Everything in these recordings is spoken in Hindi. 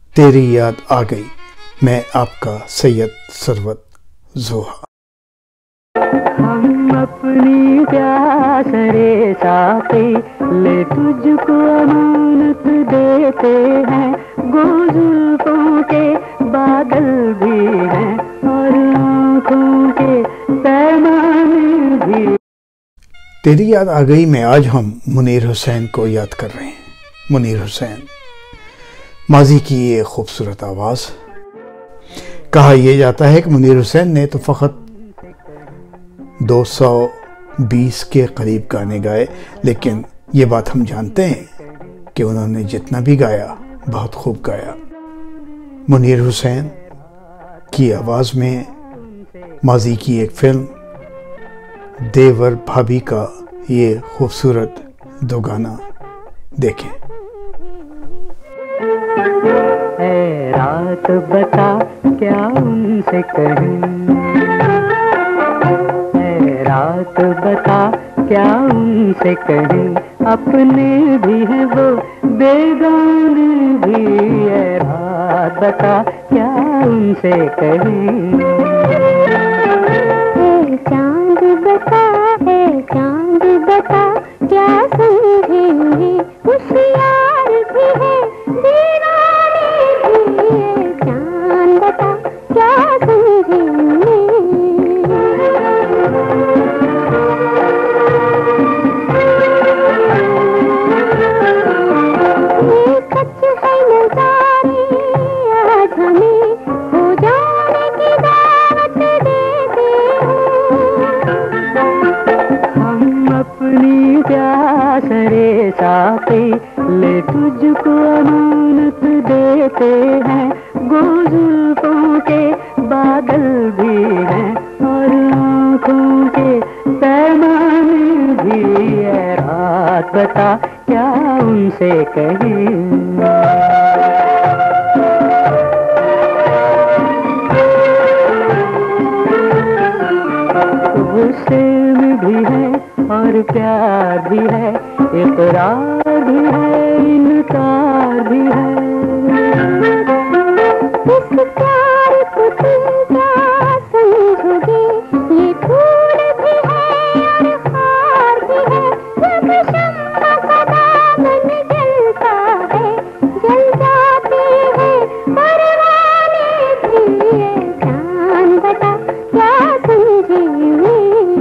तेरी याद आ गई। मैं आपका सैयद सरवत जोहा। हम अपनी प्यास रे साथी ले तुझको अमानत देते हैं। गुज़ुल्फ़ों के बादल भी हैं और आँखों के पैमाने भी। तेरी याद आ गई में आज हम मुनीर हुसैन को याद कर रहे हैं। मुनीर हुसैन, माजी की ये खूबसूरत आवाज़। कहा यह जाता है कि मुनीर हुसैन ने तो फ़कत 220 के करीब गाने गाए, लेकिन ये बात हम जानते हैं कि उन्होंने जितना भी गाया बहुत खूब गाया। मुनीर हुसैन की आवाज़ में माजी की एक फिल्म देवर भाभी का ये खूबसूरत दो गाना देखें। ऐ रात बता क्या उनसे कहूं, रात बता क्या उनसे कहें। अपने भी हैं वो बेगाने भी। ऐ रात बता क्या उनसे कहें। चांद बता है चांद बता क्या समझेंगे। होशियार भी है दीवाने भी। चांद बता क्या समझेंगे। रे साथी ले तुझको अमानत देते हैं। गुज़ुल्फ़ों के बादल भी हैं और आँखों के पैमाने भी। ऐ रात बता क्या उनसे कहें। गुस्से में भी है और प्यार भी है। इक़रार भी है इनकार भी है। इस प्यार को तुम क्या समझोगे। ये फूल भी है और हार भी है। जब शम्मा का दामन जलता है जल जाते हैं परवाने भी। चांद बता क्या समझेंगे।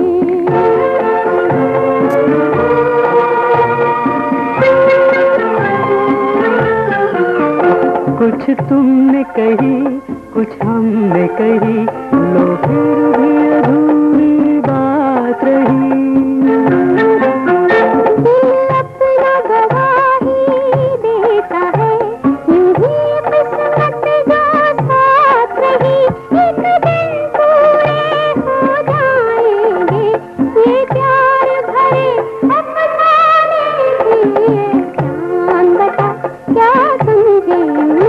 कुछ तुमने कही कुछ हमने कही। लो फिर भी अधूरी बात रही। दिल अपना गवाही देता है। यूं ही किस्मत जो साथ रही। एक दिन पूरे हो जाएंगे ये प्यार भरे अफसाने भी। चांद बता क्या समझेंगे।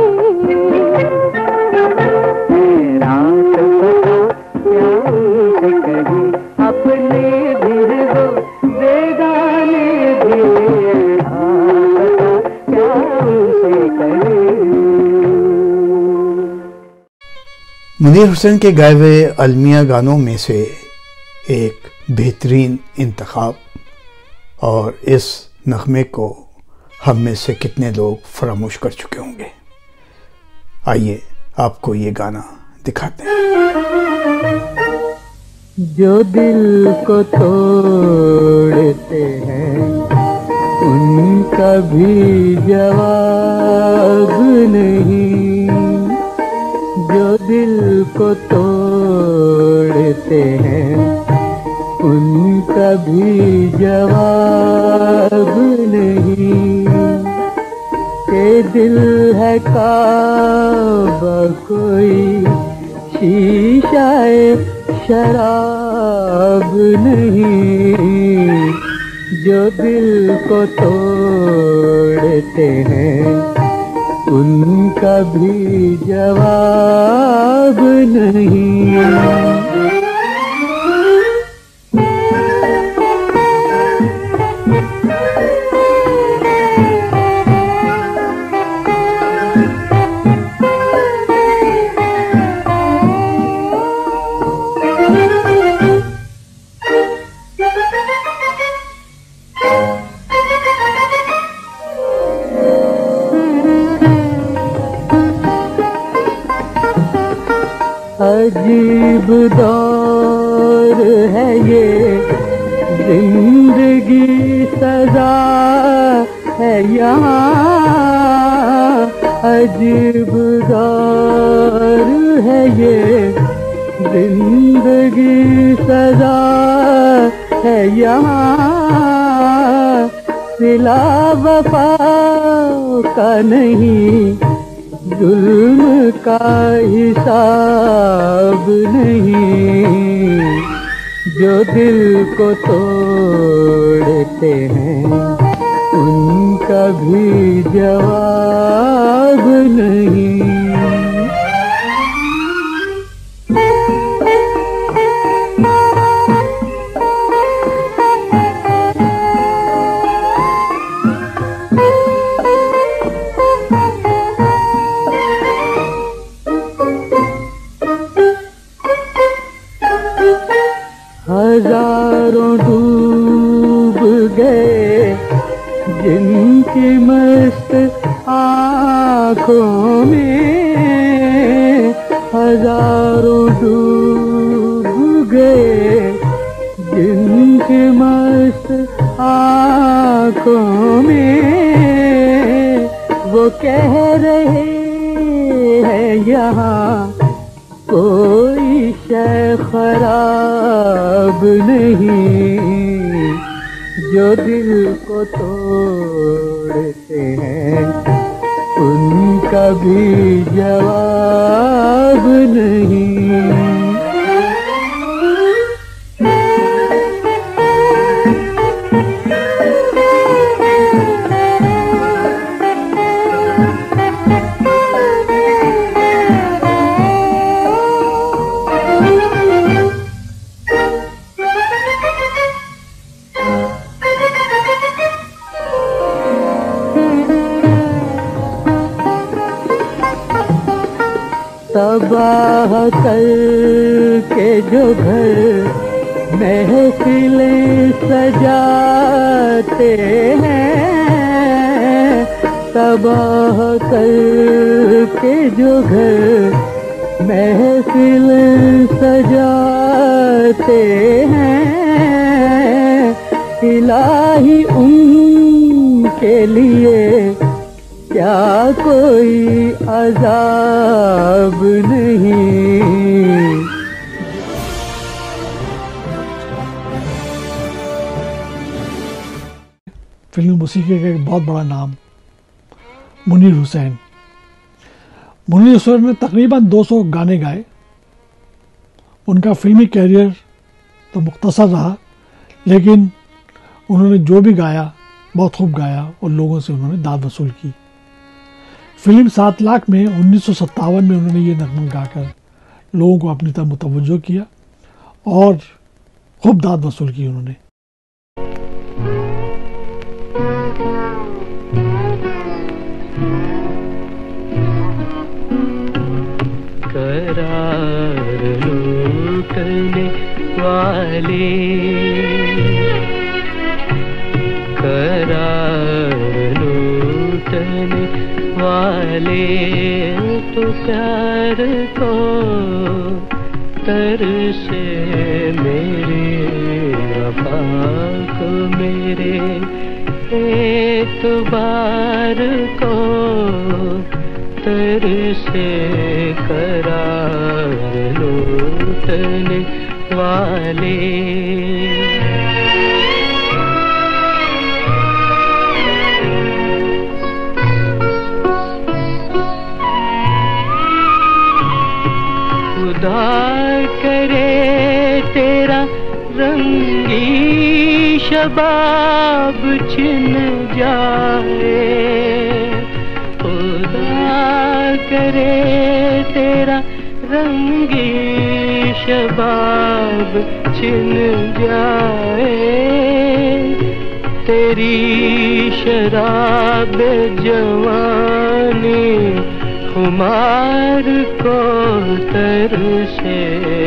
मुनीर हुसैन के गाए हुए अलमिया गानों में से एक बेहतरीन इंतखाब, और इस नग़मे को हम में से कितने लोग फरामोश कर चुके होंगे। आइए आपको ये गाना दिखाते हैं। जो दिल को तोड़ते हैं उनका भी जवाब नहीं। जो दिल को तोड़ते हैं उनका भी जवाब नहीं। के दिल है काबा कोई शीशाए शराब नहीं। जो दिल को तोड़ते हैं उनका भी जवाब नहीं। अजीब दौर है ये, जिंदगी सजा है यहाँ। अजीब दौर है ये, जिंदगी सजा है यहाँ। सिला वफा का नहीं, जुल्म का हिसाब नहीं। जो दिल को तोड़ते हैं उनका भी जवाब नहीं। हजारों डूब गए जिनकी मस्त आँखों में। हजारों डूब गए जिनकी मस्त आँखों में। वो कह रहे हैं यहाँ कोई शय खराब नहीं। जो दिल को तोड़ते हैं उनका भी जवाब नहीं। तबाह करके जो घर महफिलें सजाते हैं। तबाह करके जो घर महफिलें सजाते हैं। इलाही उनके लिए क्या कोई अज़ाब नहीं। फिल्मी मौसीकी का एक बहुत बड़ा नाम मुनीर हुसैन। मुनीर हुसैन ने तकरीबन 200 गाने गाए। उनका फिल्मी कैरियर तो मुख्तसर रहा, लेकिन उन्होंने जो भी गाया बहुत खूब गाया और लोगों से उन्होंने दाद वसूल की। फिल्म 7 लाख में 1957 में उन्होंने ये नगमा गाकर लोगों को अपनी तरफ मुतवज्जो किया और खूब दाद वसूल की उन्होंने। करार लूटने वाले, करार लूटने वाले तो प्यार को तरसे मेरे वफा को मेरे एतबार को तरसे करार लूटने वाले। खुदा करे तेरा रंगी शबाब छिन जाए। खुदा करे तेरा रंगी शबाब छिन जाए। तेरी शराब जवानी खुमार को तरसे।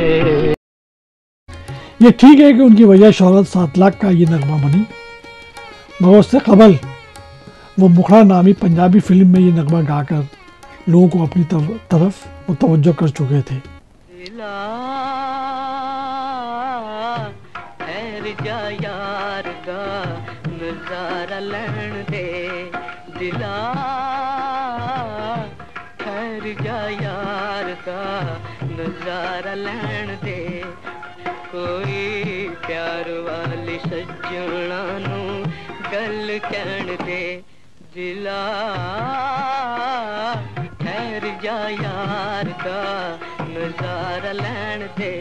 ये ठीक है कि उनकी वजह शोहरत 7 लाख का ये नगमा बनी, मगर उससे कबल वो मुखड़ा नामी पंजाबी फिल्म में ये नगमा गाकर लोगों को अपनी तरफ मुतवज्जो कर चुके थे। दिला ठहर जा यार दा नजारा लैण दे, दिला ठहर जा यार दा नजारा लैण दे, कोई प्यार वाली सज्जणा नू गल कहण दे, दिला ठहर जा यार दा नजारा लैण दे।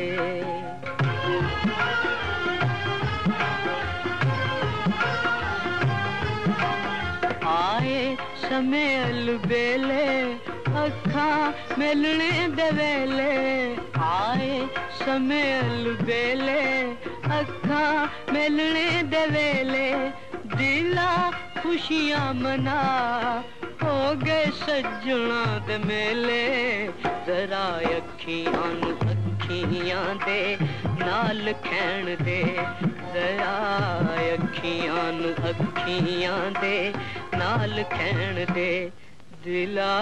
आए समय अलबेले अखां मिलने दे वेले, आए समय अलबेले अखां मिलने दे वेले, दिला खुशियां मना हो गए सज्जणा दे मेले, जरा अखियां नू अखियां दे नाल खैण दे, जरा अखियां नू अखियां दे नाल खैण दे, दिला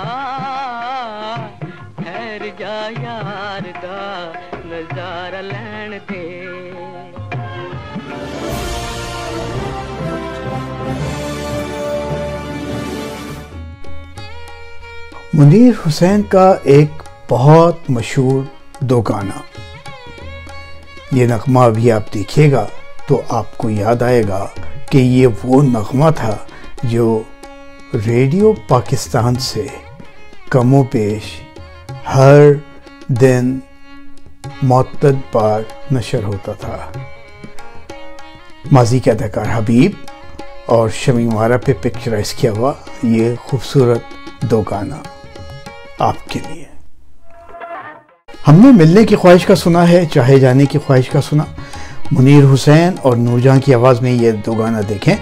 ठहर जा यार दा नजारा लैण दे। मुनीर हुसैन का एक बहुत मशहूर दो गाना, ये नगमा अभी आप देखिएगा तो आपको याद आएगा कि ये वो नगमा था जो रेडियो पाकिस्तान से कमो पेश हर दिन मुअत्तद बार नशर होता था। माजी के अदाकार हबीब और शमी मारा पे पिक्चराइज किया हुआ ये खूबसूरत दो गाना आपके लिए। हमने मिलने की ख्वाहिश का सुना है, चाहे जाने की ख्वाहिश का सुना। मुनीर हुसैन और नूरजहां की आवाज़ में ये दो गाना देखें।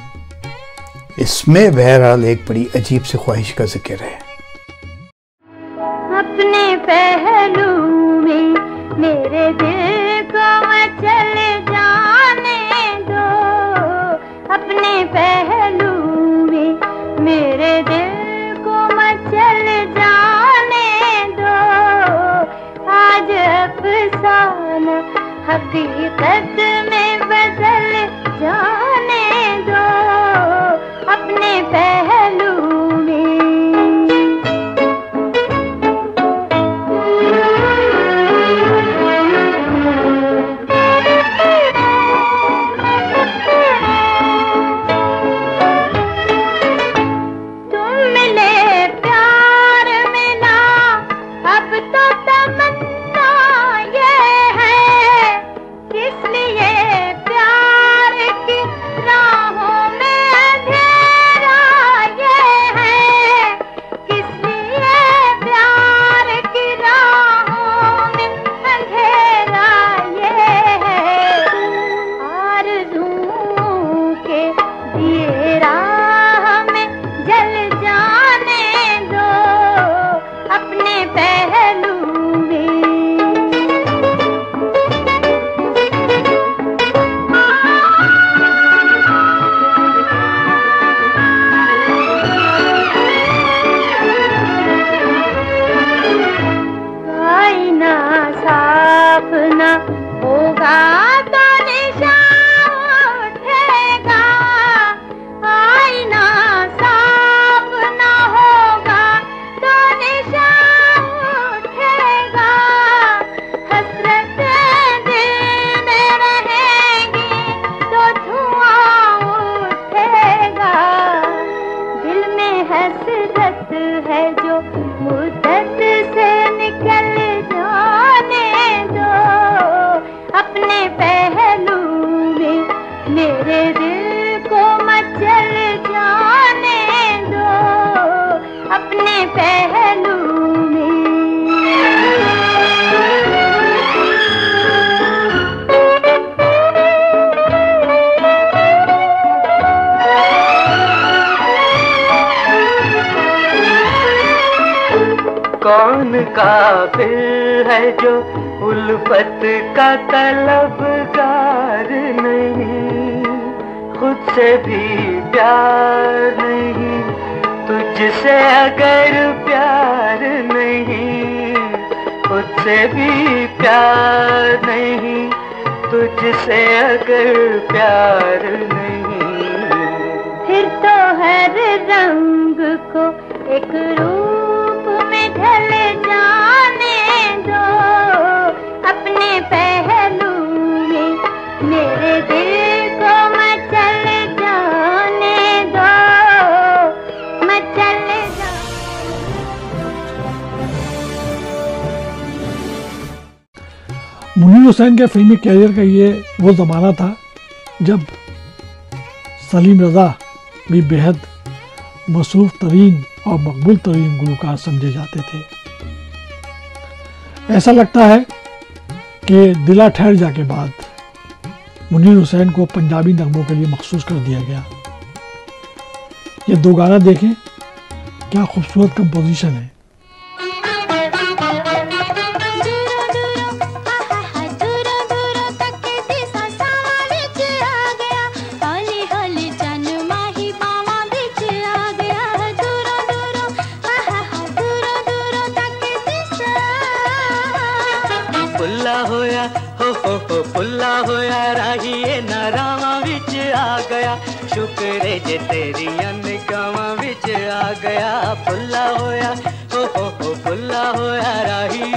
इसमें बहरहाल एक बड़ी अजीब सी ख्वाहिश का जिक्र है। अपने पहलू में मेरे दिल को मचल जाने दो, अपने पहलू में मेरे दिल को मचल जाने दो, आज अफसाना हकीकत में बदल जाने दो, अपने पहलू में। तुम मिले प्यार मिला, अब तो तमन्ना ये है, किस लिए प्यार की राहों में अंधेरा ये है, किस लिए प्यार की राहों में अंधेरा ये है, आरज़ुओं के दिए राह में जल जाने दो, अपने पहलू में। आईना साफ ना होगा तो निशान उठेगा, आईना साफ ना होगा तो निशान उठेगा, हसरतें दिल में रहेंगी तो धुआं उठेगा, दिल में हसरत है जो मुद्दत से निकल जाने दो, अपने पहलू में मेरे दिल को मचल जाने दो, अपने पहलू में। कौन काबिल है जो उल्फत का तलबगार नहीं, खुद से भी प्यार नहीं, तुझसे अगर प्यार नहीं, खुद तुझसे भी प्यार नहीं, तुझसे अगर प्यार नहीं, फिर तो हर रंग को एक रूप में ढल जाने दो, अपने पहलू में मेरे दिल को मचल जाने दो, मचल मुनीर हुसैन के फिल्मी कैरियर का ये वो ज़माना था जब सलीम रज़ा भी बेहद मसरूफ़ तरीन और मकबूल तरीन गुलकार समझे जाते थे। ऐसा लगता है कि दिला ठहर जा के बाद मुनीर हुसैन को पंजाबी नगमों के लिए मखसूस कर दिया गया। ये दो गाना देखें, क्या खूबसूरत कंपोजिशन है। पुल्ला होया राहिए नारावां विच आ गया, शुक्र जे तेरी निगाहां विच आ गया, पुल्ला होया हो पुल्ला होया राही।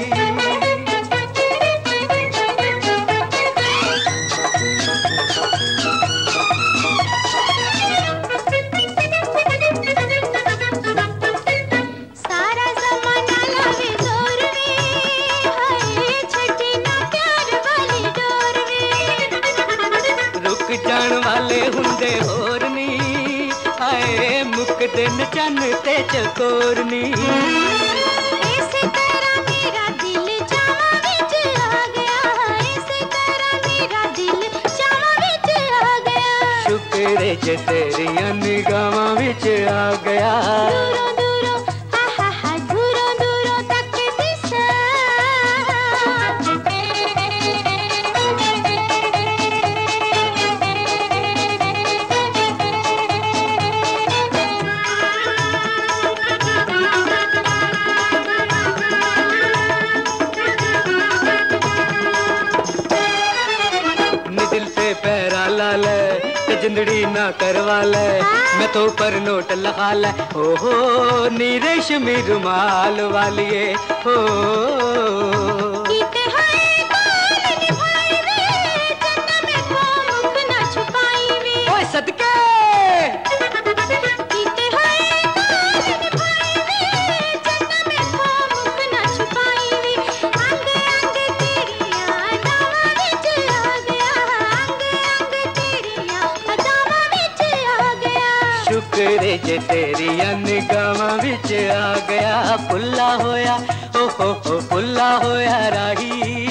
जान वाले हुंदे होर नी, हाय मुकदे न चन ते चकोरनी। इसी तरह मेरा दिल जावा विच आ गया, इसी तरह मेरा दिल जावा विच आ गया, शुक्र जे तेरी निगाहां विच आ गया। दूरों दूरों हा दूरों दूरों तक दिसा। जिंदड़ी ना करवा ले, मैं तो पर नोट लगा ले, हो नी रेशमी रुमाल वालिए हो। ओए सदके शुक्र जे तेरी निगाहां विच आ गया, पुल्ला होया हो पुल्ला होया राही।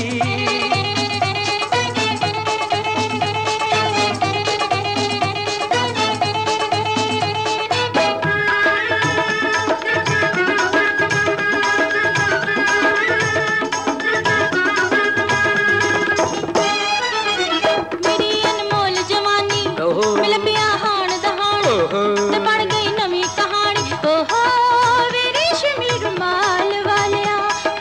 मेरी अनमोल जवानी मिल पिया हाण दहाण, ते बन गई नवी कहानी, ओहो वे रेशमी रुमाल वालिया।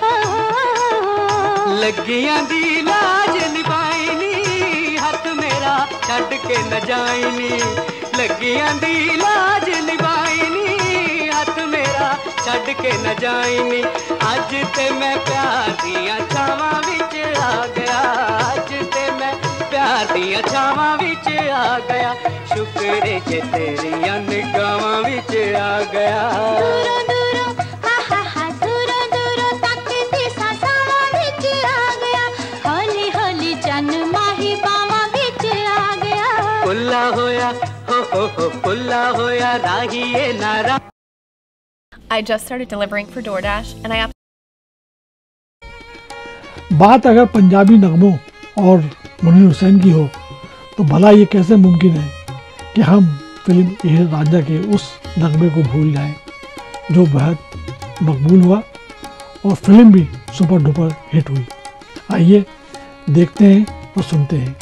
लगियां दी लाज निभाईनी, हथ मेरा छड़ के न जाईनी, लगियां दी लाज निभाईनी, हथ मेरा छड़ के न जाईनी। अज ते मैं प्यार दियां छावां विच आ गया, अज ते मैं प्यार दियां छावां विच आ गया, शुक्र जे तेरी निगाहां विच आ गया। दूरों दूरों हा दूरों दूरों तक दिसा सावां विच आ गया, हौली हौली चन माही बावां विच आ गया, पुल्ला होया हो पुल्ला होया राहिए नारा। I just started delivering for DoorDash and I बात अगर पंजाबी नगमों और मुनीर हुसैन की हो तो भला ये कैसे मुमकिन है कि हम फिल्म ये रांझा के उस नगमे को भूल जाएं जो बेहद मकबूल हुआ और फिल्म भी सुपर डुपर हिट हुई। आइए देखते हैं और सुनते हैं।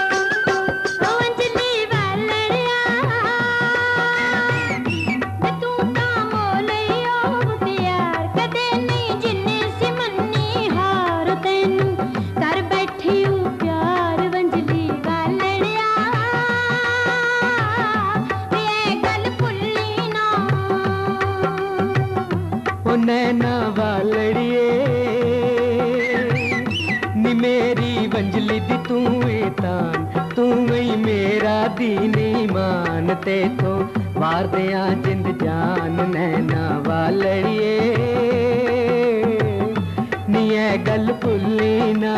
अंजलि वालड़िया मैं तू ओ नैना वालड़िए नी मेरी वंजली दी तू तान तू ही मेरा दीन ईमान ते तो वार दिया जिंद जान नैना वालड़िए नी ऐ गल भुल्ली ना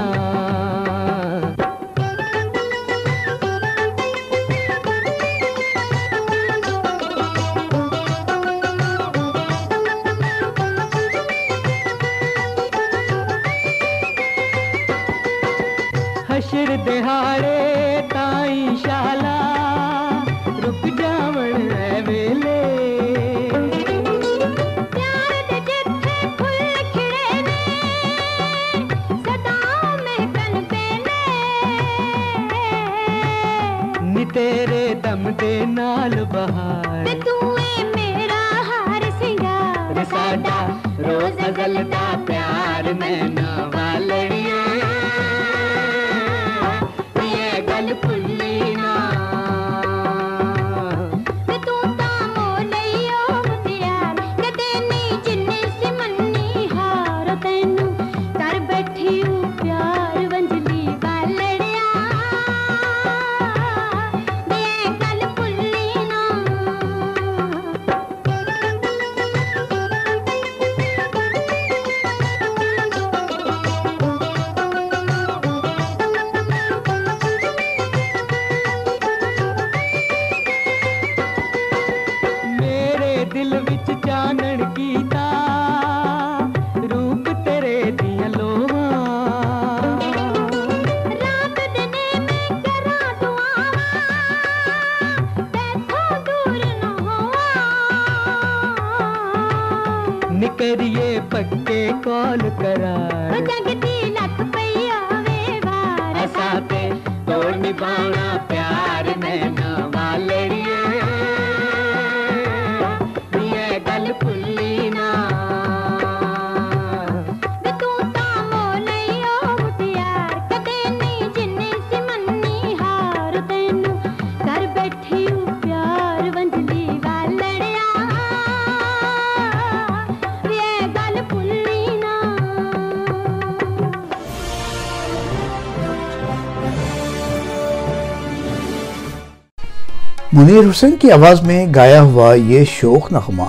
हशर दिहाड़े ताई शाला रुक जावण है वेले प्यार दे जिथे फुल खिड़े ने सदा महकन पे नी तेरे दम दे नाल बहार ते तू ए मेरा हार सिंगार साडा रोज गलदा प्यार नैना वालड़िए ये गल भुल्ली ना ते तू तां मोलैयो मुटियार कदे नहीं जिन्ने सी मन्नी हार तैनू कर बैठी हूँ प्यार वंजली वालड़िया वे गल भुल्ली ना मेरे दिल विच चानण कीता रूप तेरे दियां लोहां रात दिने मैं करा दुआवां तैथों दूर न होवां निकरिए पक्के कॉल ओ करार जगदी लख पईया वे वार असाते तोड़ निभाना प्यार नैना वालड़िए ये गल भुल्ली ना वे तू तां मोलैयो मुटियार कदे नहीं जिन्ने सी मन्नी हार तैनू कर बैठी हूँ प्यार वंजली वालड़िया वे गल भुल्ली ना मुनीर हुसैन की आवाज़ में गाया हुआ ये शोक नगमा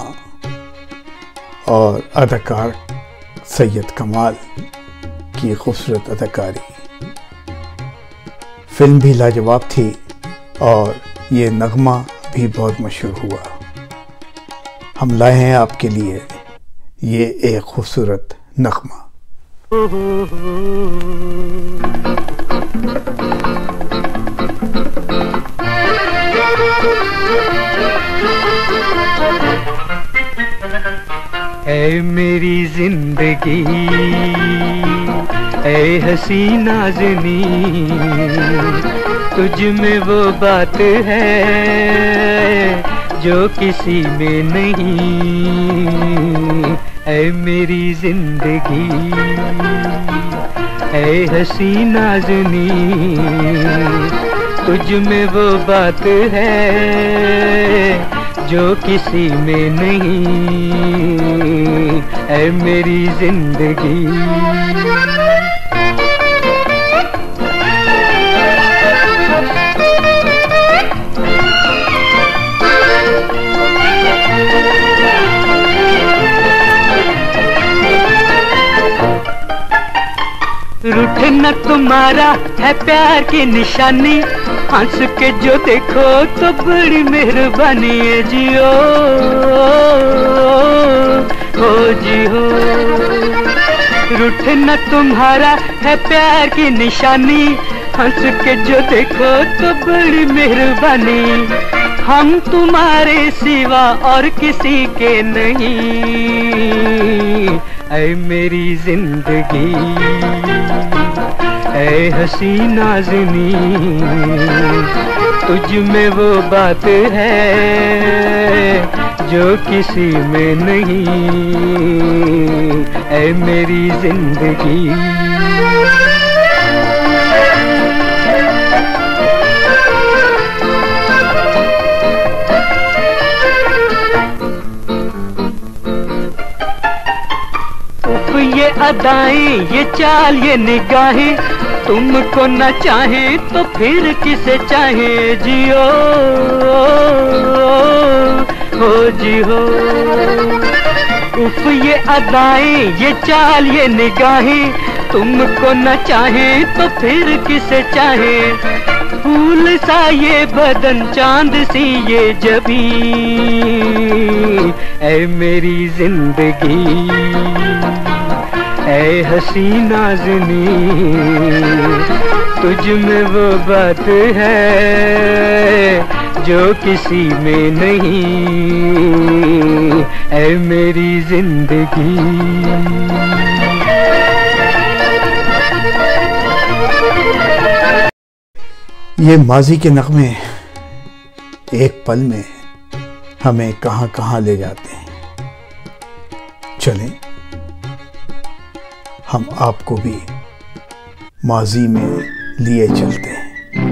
और अदाकार सैयद कमाल की खूबसूरत अदाकारी, फिल्म भी लाजवाब थी और ये नगमा भी बहुत मशहूर हुआ। हम लाए हैं आपके लिए ये एक खूबसूरत नगमा। ऐ मेरी जिंदगी ऐ हसी नाज़नी तुझ में वो बात है जो किसी में नहीं। ऐ मेरी जिंदगी ऐ हसी नाज़नी तुझ में वो बात है जो किसी में नहीं। ऐ मेरी जिंदगी रूठे न तुम्हारा है प्यार की निशानी, हंस के जो देखो तो बड़ी मेहरबानी है जियो हो जियो। रूठे न तुम्हारा है प्यार की निशानी, हंस के जो देखो तो बड़ी मेहरबानी। हम तुम्हारे सिवा और किसी के नहीं। ऐ मेरी जिंदगी ऐ हसी नाज़नी तुझ में वो बात है जो किसी में नहीं। ऐ मेरी जिंदगी अदाएं, ये चाल, ये निगाहें तुमको न चाहे तो फिर किसे चाहे। जियो हो जियो। उफ ये अदाएं, ये चाल, ये निगाहें तुमको न चाहे तो फिर किसे चाहे। फूल सा ये बदन, चांद सी ये जबी, ऐ मेरी जिंदगी, ऐ हसीना ज़नी, तुझ में वो बात है जो किसी में नहीं, ऐ मेरी जिंदगी। ये माजी के नगमे एक पल में हमें कहां कहां ले जाते हैं। चलें हम आपको भी माजी में लिए चलते हैं।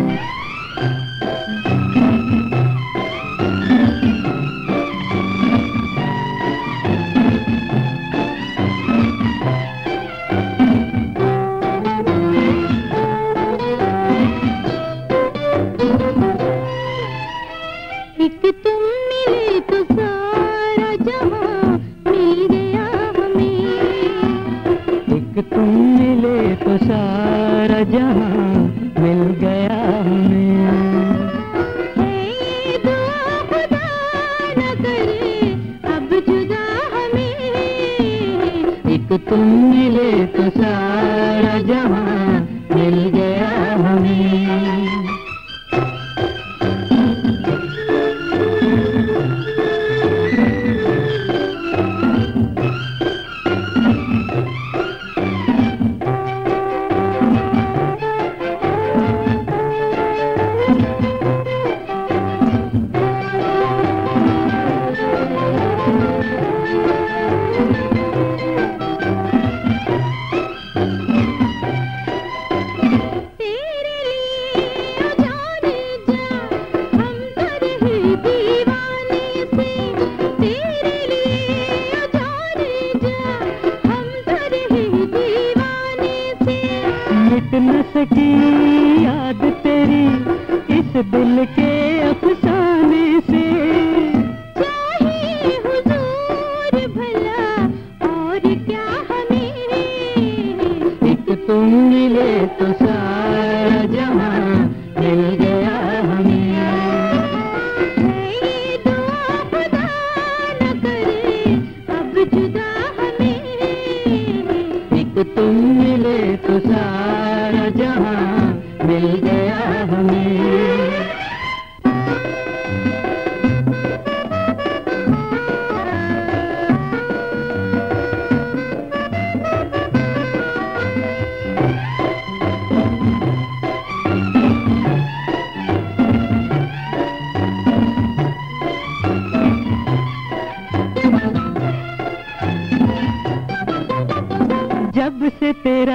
जब से तेरा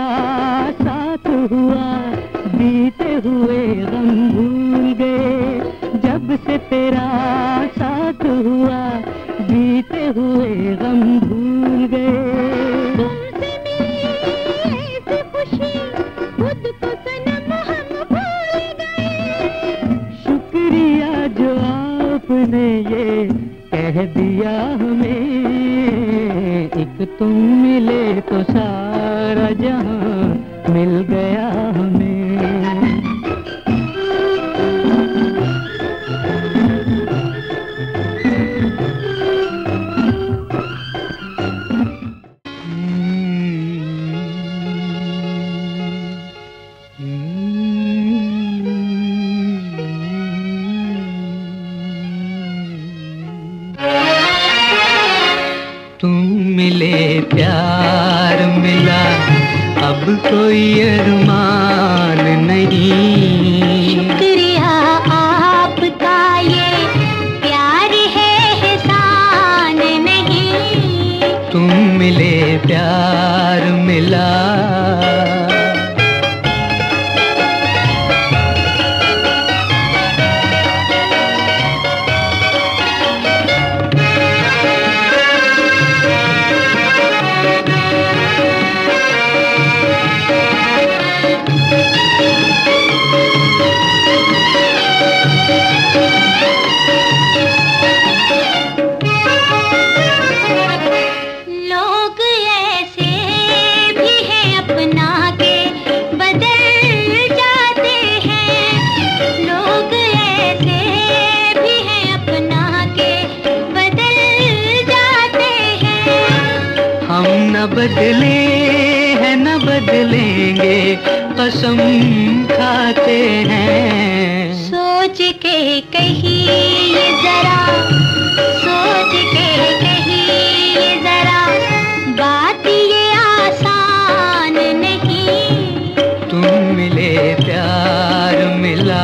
साथ हुआ बीते हुए गम भूल गए। जब से तेरा साथ हुआ बीते हुए गम भूल गए। तुमसे मिली ऐसी खुशी खुद को सनम हम भूल गए। शुक्रिया जो आपने ये कह दिया हमें, एक तुम मिले तो सारा जहां मिल गया हमें। तुम मिले प्यार मिला, अब कोई अरमान नहीं। शुक्रिया आपका ये प्यार है एहसान नहीं। तुम मिले प्यार मिला। बदले हैं न बदलेंगे, कसम खाते हैं। सोच के कहिए जरा, सोच के कहिए जरा, बात ये आसान नहीं। तुम मिले प्यार मिला,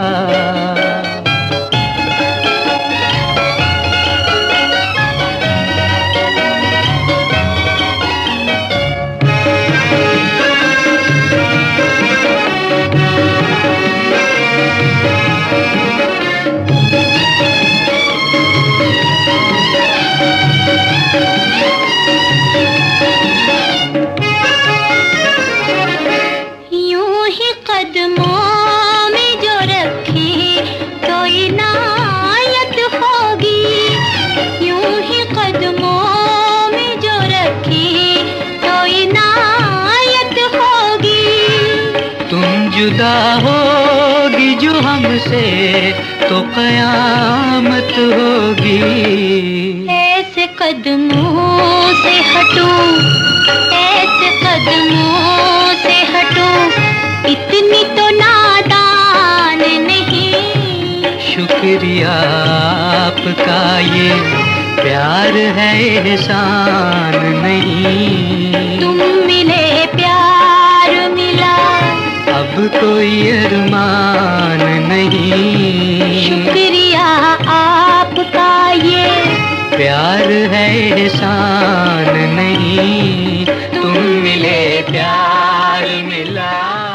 जुदा होगी जो हमसे तो कयामत होगी। ऐसे कदमों से हटूं, ऐसे कदमों से हटूं, इतनी तो नादान नहीं। शुक्रिया आपका ये प्यार है एहसान नहीं। तुम मिले प्यार मिला, अब कोई अरमान नहीं। शुक्रिया आपका ये प्यार है एहसान नहीं। तुम मिले प्यार मिला।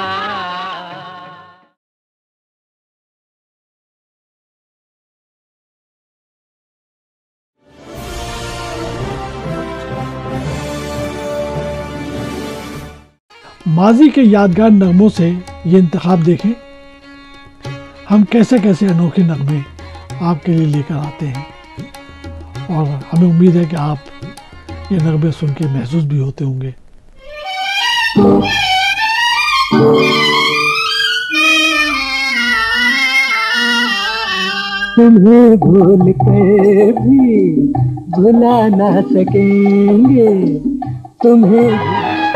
माजी के यादगार नगमों से ये इंतखाब देखें, हम कैसे कैसे अनोखे नगमे आपके लिए लेकर आते हैं, और हमें उम्मीद है कि आप ये नगमे सुन के महसूस भी होते होंगे। तुम्हें भूल के भी भुला ना सकेंगे, तुम्हें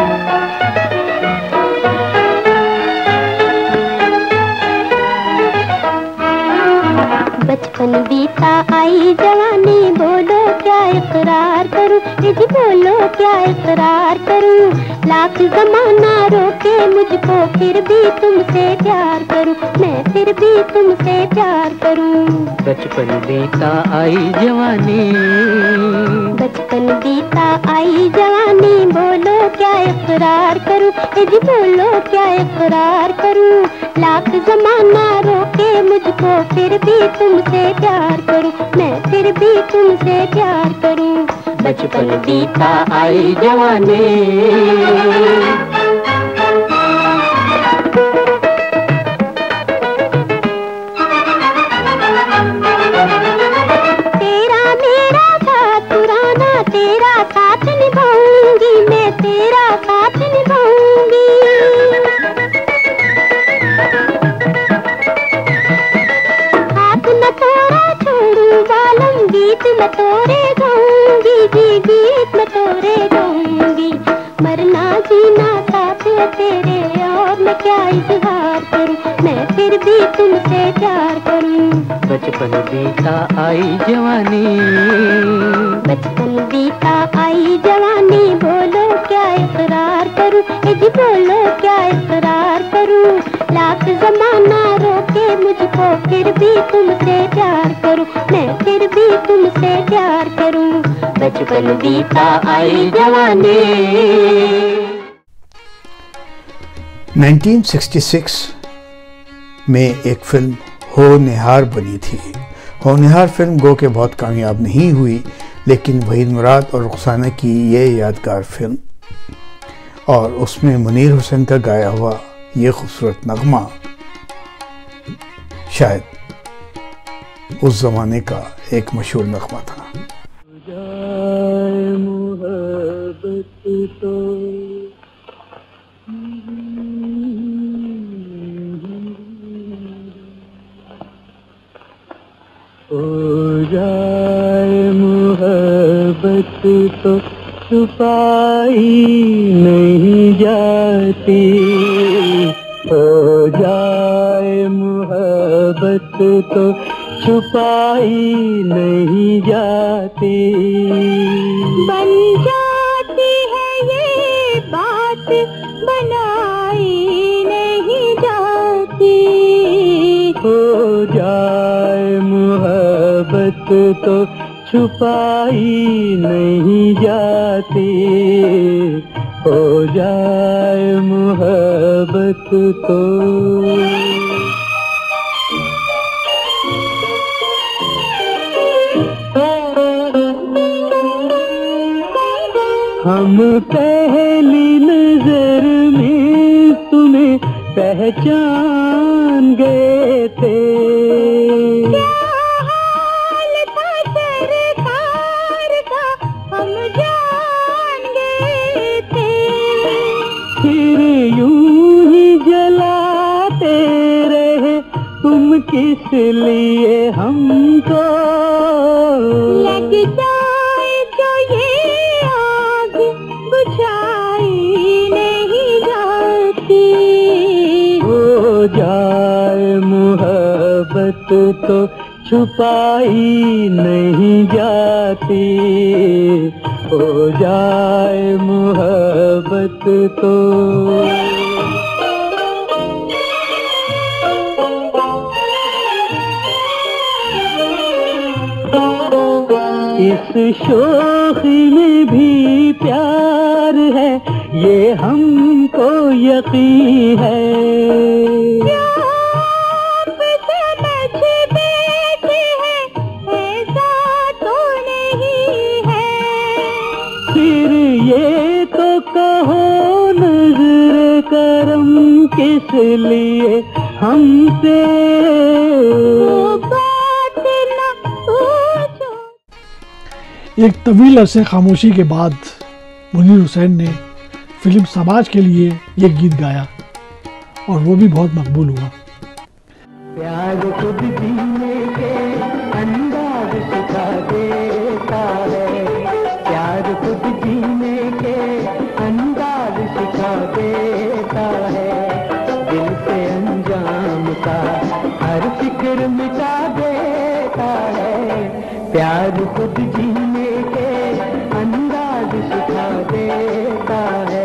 बचपन बीता आई जवानी, बोलो क्या इकरार करूं, जी बोलो क्या इकरार करूं। लाख जमाना रोके मुझको, फिर भी तुमसे प्यार करूं, मैं फिर भी तुमसे प्यार करूं। बचपन बीता आई जवानी, बचपन बीता आई जवानी, बोलो क्या इकरार करूं, जी बोलो क्या इकरार करूं। लाख जमाना रोके मुझको, फिर भी तुमसे प्यार करूं, मैं फिर भी तुमसे प्यार करूं। बचपन बीता आई जवानी। तेरा मेरा साथ पुराना, तेरा साथ निभाऊंगी, मैं तेरा साथ निभाऊंगी। हाथ न तोड़ा छोड़ूं बालम, गीत न तोड़े गाऊंगी, जी गीत न तोड़े गाऊंगी। मरना जीना साथ है तेरे, और मैं क्या इजहार करूं, मैं फिर भी तुमसे प्यार करूं। बचपन बीता आई जवानी, बचपन बीता आई जवानी, बोलो क्या इकरार करूं, जी बोलो क्या इकरार करूं। लाख जमाना रोके मुझको, फिर भी तुमसे प्यार करूं, मैं फिर भी तुमसे प्यार करूं। बचपन बीता आई जवानी। 1966 में एक फिल्म होनहार बनी थी। होनहार फिल्म गो के बहुत कामयाब नहीं हुई, लेकिन वहीद मुराद और रुखसाना की ये यादगार फिल्म, और उसमें मुनीर हुसैन का गाया हुआ ये खूबसूरत नगमा शायद उस ज़माने का एक मशहूर नगमा था। हो जाए मोहब्बत तो छुपाई नहीं जाती, हो जाए मोहब्बत तो छुपाई नहीं जाती। बन जाती है ये बात, बनाई नहीं जाती। हो जाए मोहब्बत तो छुपाई नहीं जाती, हो जाए मोहब्बत तो। हम पहली नजर में तुम्हें पहचान गए थे। क्या हाल था सरकार का, हम जान गए थे। फिर यूं ही जलाते रहे तुम किस लिए हमको। लग जाए जो ये आग, बुझाई नहीं जाती। हो जाए मोहब्बत तो छुपाई नहीं जाती, हो जाए मोहब्बत तो। इस शोखी में भी प्यार है, ये हमको यकीन है। क्या आप समझ बैठे हैं, ऐसा तो नहीं है। फिर ये तो कहो नजर करम किस लिए हमसे। वो बात न पूछो। एक तवील अरसे खामोशी के बाद मुनीर हुसैन ने फिल्म समाज के लिए ये गीत गाया और वो भी बहुत मकबूल हुआ। प्यार खुद जीने के अंदाज सिखा देता है, प्यार खुद जीने के अंदाज सिखा देता है। दिल से अंजाम का हर फिक्र मिटा देता है, प्यार खुद जीने के अंदाज सिखा देता है।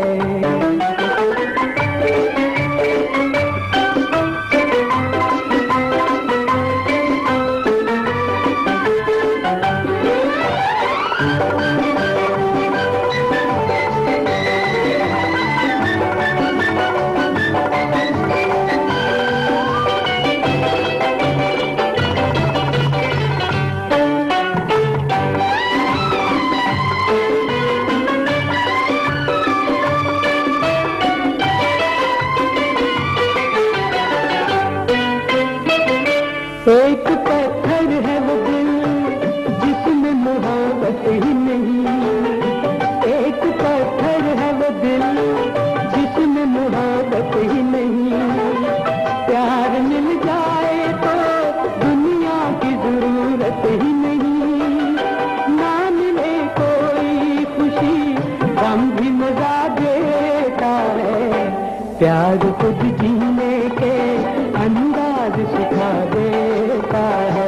एक पत्थर है वो दिल जिसमें मोहब्बत ही नहीं, एक पत्थर है वो दिल जिसमें मोहब्बत ही नहीं। प्यार मिल जाए तो दुनिया की जरूरत ही नहीं, ना मिले कोई खुशी गम भी मजा देता है। प्यार खुद जीने के अंदाज सिखा देता है।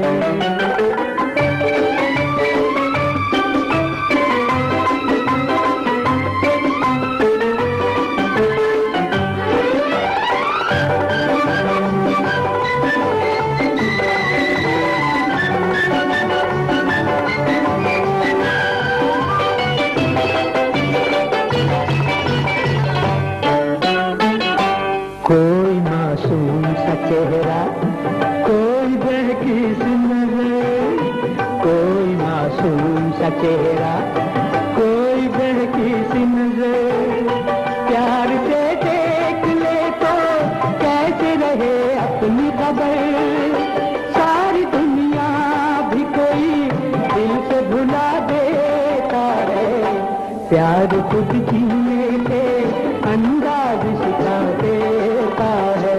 कोई मासूम सा चेहरा, कोई बहकी सी नजर, कोई मासूम सा चेहरा, कोई बहकी सी नजर। प्यार से देख ले तो कैसे रहे अपनी खबर, सारी दुनिया भी कोई दिल से भुला देता है। प्यार खुद जीने के अंदाज सिखा देता है।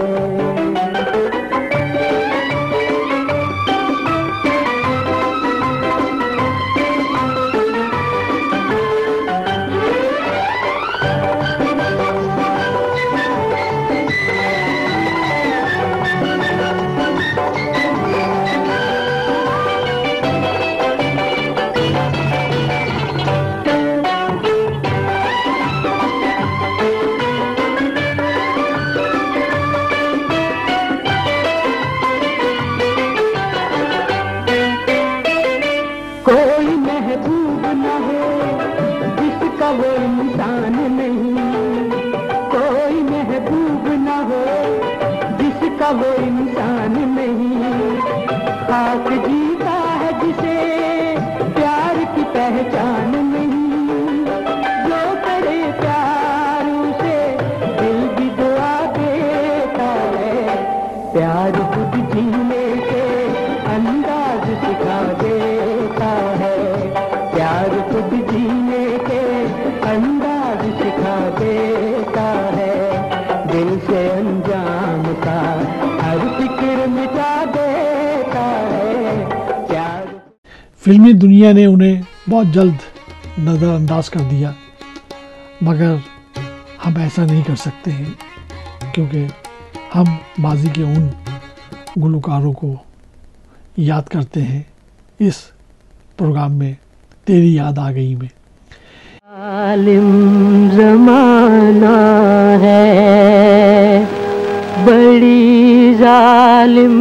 कोई महबूब न हो जिसका वो इंसान नहीं, कोई महबूब न हो जिसका वो इंसान नहीं। खाक जीता है जिसे प्यार की पहचान नहीं, जो करे प्यार उसे दिल भी दुआ देता है। प्यार खुद जीने के अंदाज सिखा देता है, प्यार खुद जीने के अंदाज सिखा देता है। दिल से अंजाम का हर फिक्र मिटा देता है प्यार। फिल्मी दुनिया ने उन्हें बहुत जल्द नज़रअंदाज कर दिया, मगर हम ऐसा नहीं कर सकते हैं, क्योंकि हम माजी के उन गुलकारों को याद करते हैं इस प्रोग्राम में तेरी याद आ गई में। जालिम ज़माना है, बड़ी जालिम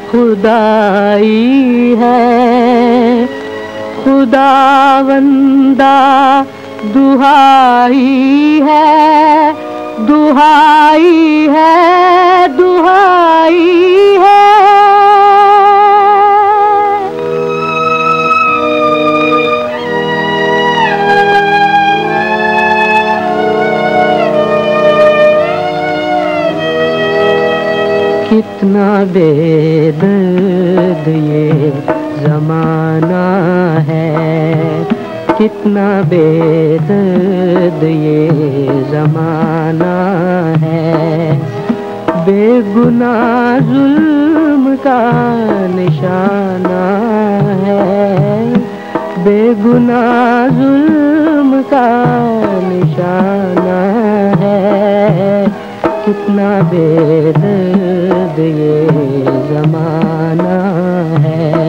खुदाई है, खुदावंदा दुहाई है, दुहाई है, दुहाई है। कितना बेदर्द ये ज़माना है, कितना बेदर्द ये ज़माना है। बेगुनाह जुल्म का निशाना है, बेगुनाह जुल्म का निशाना है। कितना बेदर्द ये ज़माना है।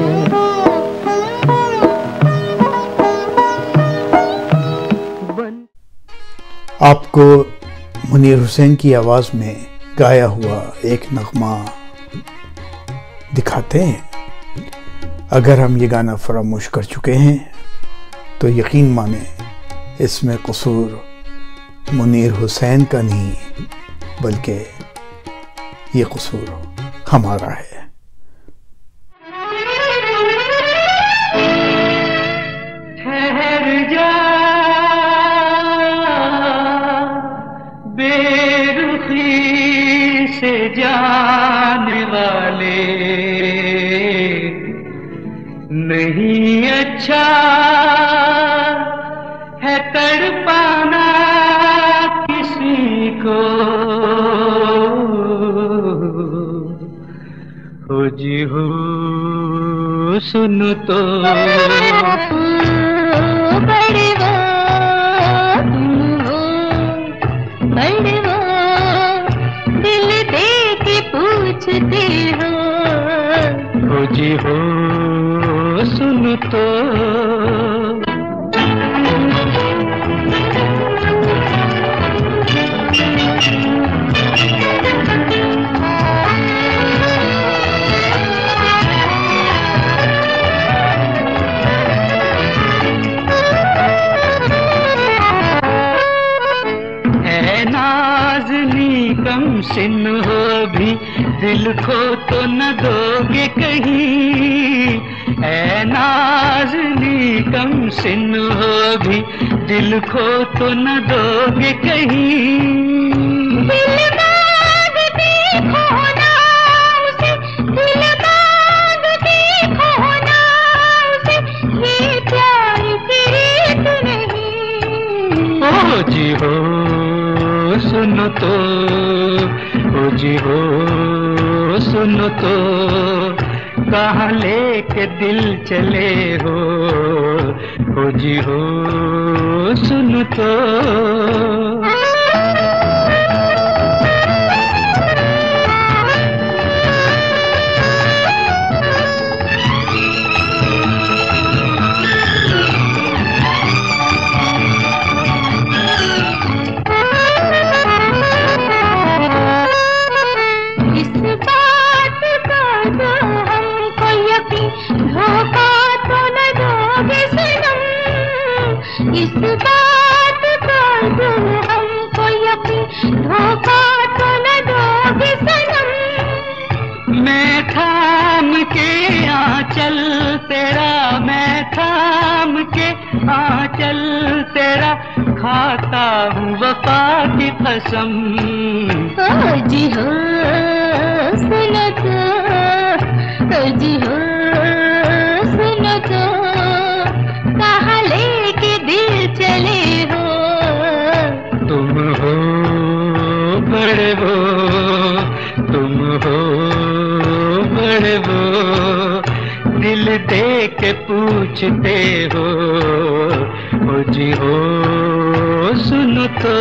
आपको मुनीर हुसैन की आवाज़ में गाया हुआ एक नगमा दिखाते हैं। अगर हम ये गाना फरामोश कर चुके हैं तो यकीन माने इसमें कसूर मुनीर हुसैन का नहीं, बल्कि ये कसूर हमारा है। ठहर जा बेरुखी से जाने वाले, नहीं अच्छा है तड़पाना किसी को। हो जी हो सुन तो बड़े वो तुम हो, बड़े वो दिल दे के पूछते हो जी हो सुन तो। कम सिन हो भी दिल खो तो न दोगे कहीं, ऐ नाज़नी कम सिन हो भी दिल खो तो न दोगे कहीं। दिल मांगते खो ना उसे, दिल मांगते खो ना उसे, ये प्यार की रीत नहीं। ओ जी हो सुनो तो, ओ जी हो सुनो तो, कहाँ लेके दिल चले हो जी हो सुनो तो। धोखा तो न दो आंचल तेरा मैं थाम के, आंचल तेरा खाता हूँ वफा की कसम। जी हो सुनो तो, जी हो सुनो तो, कहाँ लेके दिल चले हो। तुम हो बड़े वो, तुम हो बड़े वो, दिल दे के पूछते हो। ओ जी हो सुनो तो,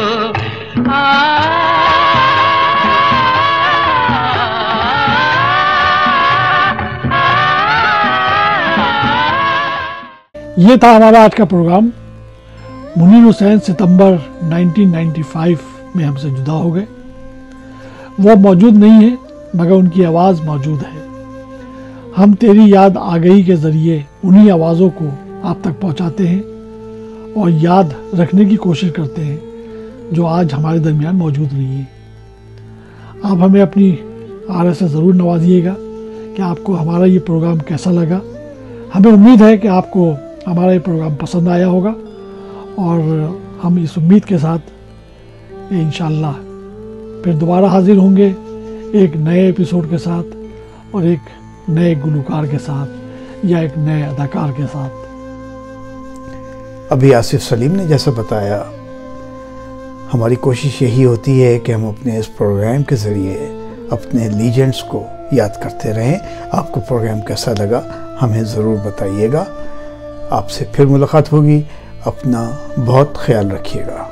ये था हमारा आज का प्रोग्राम। मुनीर हुसैन सितंबर 1995 में हमसे जुदा हो गए। वो मौजूद नहीं है मगर उनकी आवाज़ मौजूद है। हम तेरी याद आ गई के ज़रिए उन्हीं आवाज़ों को आप तक पहुंचाते हैं और याद रखने की कोशिश करते हैं जो आज हमारे दरमियान मौजूद नहीं है। आप हमें अपनी आरा से ज़रूर नवाजिएगा कि आपको हमारा ये प्रोग्राम कैसा लगा। हमें उम्मीद है कि आपको हमारा ये प्रोग्राम पसंद आया होगा और हम इस उम्मीद के साथ इंशाअल्लाह फिर दोबारा हाजिर होंगे एक नए एपिसोड के साथ और एक नए गुलकार के साथ या एक नए अदाकार के साथ। अभी आसिफ सलीम ने जैसा बताया, हमारी कोशिश यही होती है कि हम अपने इस प्रोग्राम के ज़रिए अपने लीजेंड्स को याद करते रहें। आपको प्रोग्राम कैसा लगा हमें ज़रूर बताइएगा। आपसे फिर मुलाकात होगी। अपना बहुत ख्याल रखिएगा।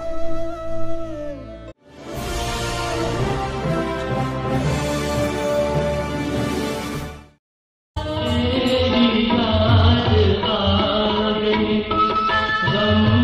गम